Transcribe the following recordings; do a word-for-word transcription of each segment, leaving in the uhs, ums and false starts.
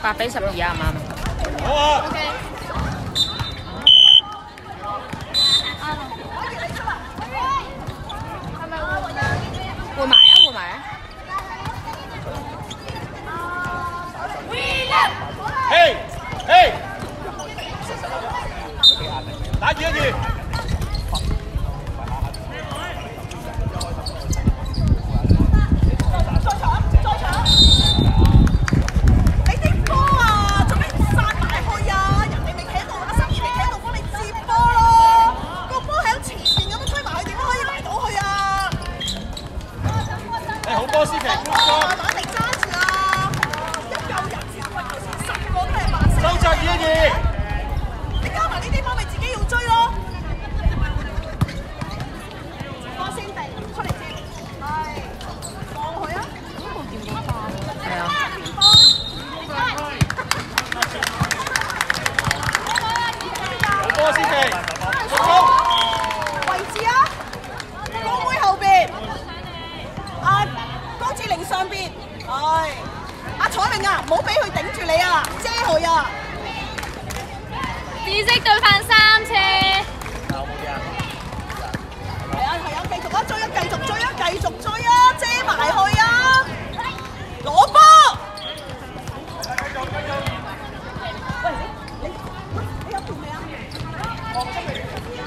八比十二啱唔啱？ 好啊。 OK。換埋啊！換埋啊！ 嘿，嘿，打住一住。波思琪，收窄二一二，你加埋呢啲波咪自己要追咯。波先地出嚟先，係放佢啊！ 係啊。 好波思琪，進攻位置啊！高妹後邊，阿高志玲上邊，係阿彩玲啊，唔好俾佢頂住你啊，遮佢啊！ 紫色對犯三次。 係啊係啊，繼續啊追啊，繼續追啊，繼續追啊，遮埋去啊！攞波！喂，你你你有條未啊？交未啊？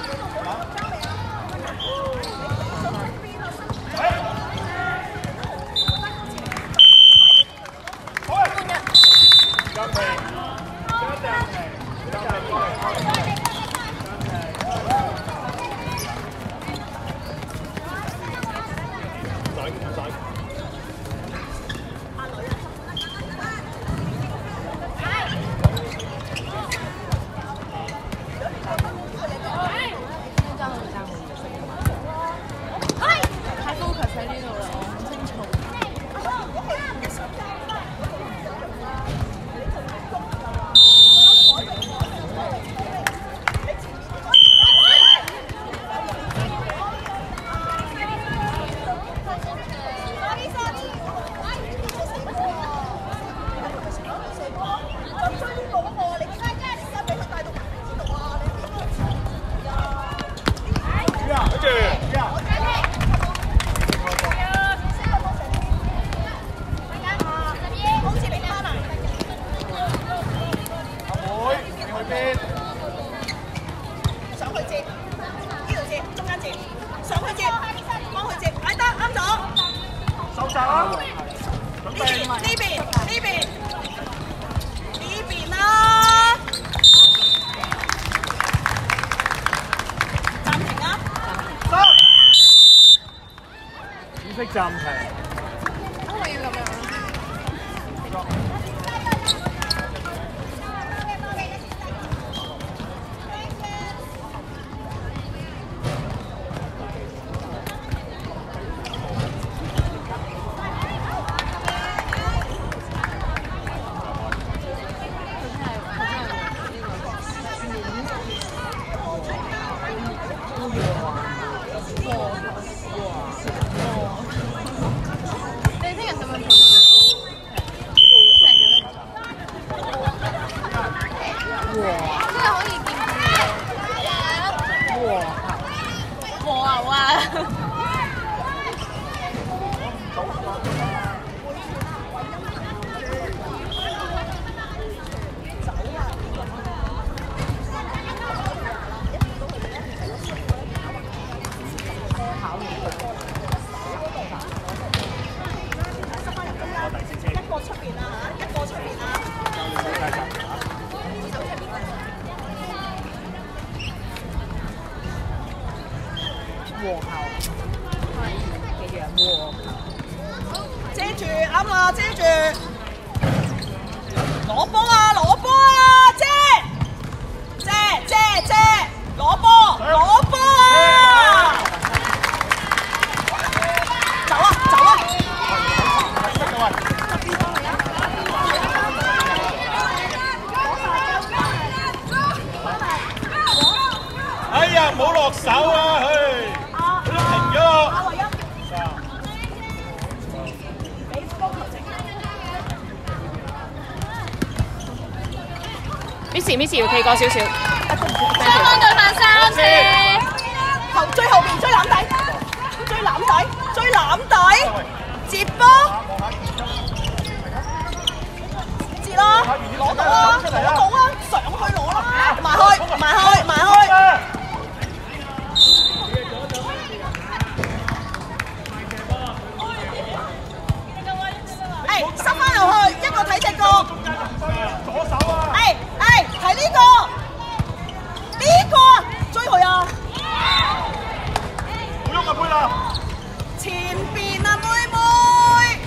暫停。 我要咁樣。遮住，啱啦，遮住，攞波啊，攞波啊，遮，遮遮遮，攞波，攞波啊！走啊，走啊！ 哎呀，唔好落手啊，佢，佢都停咗咯。 ，Miss Miss 要企過少少。 雙方對犯三次。 後最後邊追籃底，追籃底，追籃底，接波，接啦，攞到啊，攞到啊，上去攞啦，埋開，埋開，埋開。誒，塞翻落去，一個睇隻角。 左手啊！ 誒誒，睇呢個，呢個追佢啊！ 唔喐啊，妹啦！ 前邊啊，妹妹！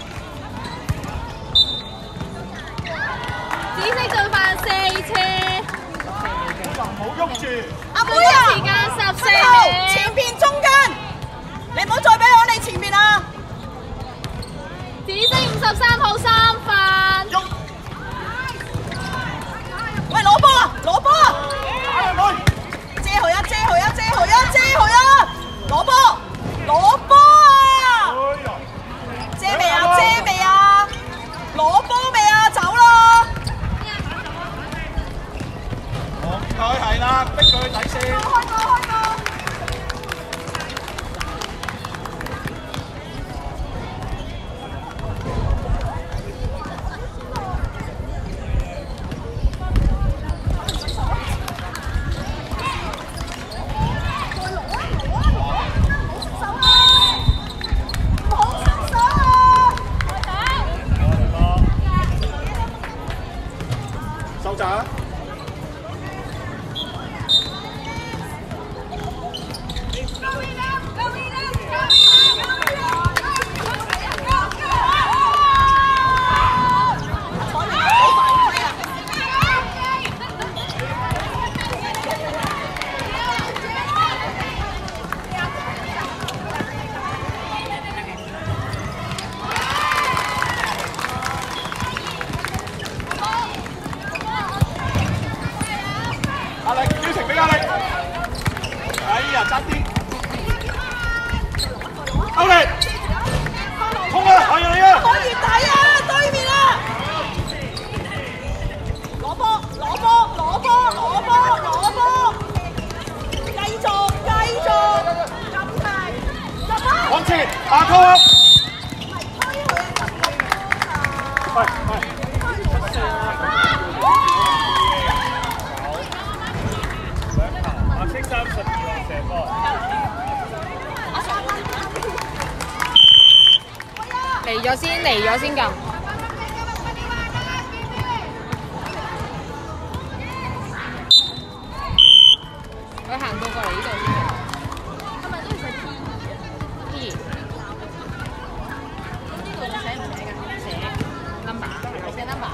紫色對犯四次。 唔好喐住！ 阿妹啊！ 時間十四秒。 秒。 前邊中間，你唔好再俾我你前面啊！ 紫色五十三號三犯。 喐！ 喂，攞波啊！攞波啊！ 打入去！ 遮佢啊！遮佢啊！遮佢啊！遮佢啊！攞波！攞波啊！ 哎呀！ 遮未啊？遮未啊？攞波未啊？走啦！ 望佢係啦，逼佢去底線。 開波開波！ 收閘。壓力，表情俾壓力。哎呀，爭啲。歐力，衝啊！係啊你啊！ 可以睇啊！對面啊！攞波！攞波！攞波！攞波！攞波！繼續！繼續！咁大！入啊！ 往前，下扣啊！ 推佢啊！ 係係。三十二射波， 嚟咗先，嚟咗先撳。佢行到過嚟呢度先。係咪都要寫 P？P。呢度寫唔寫㗎？寫 number，寫 number。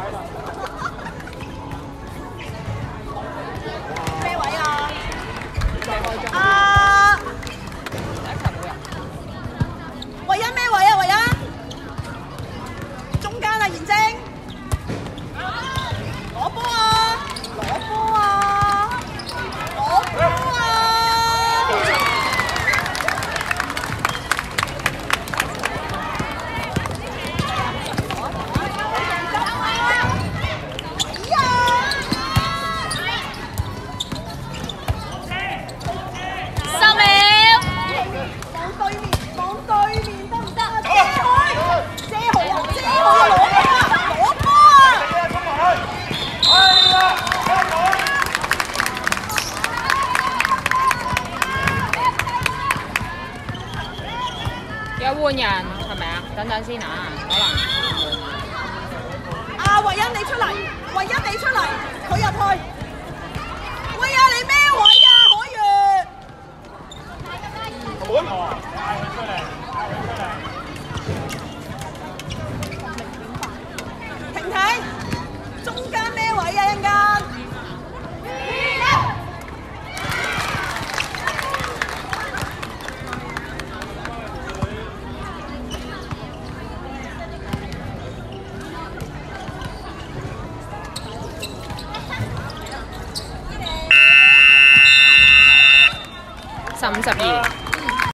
咩位啊？啊！唯欣咩位啊？唯欣，中間啊，賢晶，攞波啊！攞波啊！攞波啊！ 有換人係咪啊？等等先啊，可能。 啊，慧欣你出嚟，慧欣你出嚟，佢入去。喂啊，你咩位啊？可月？ 本帶佢出嚟。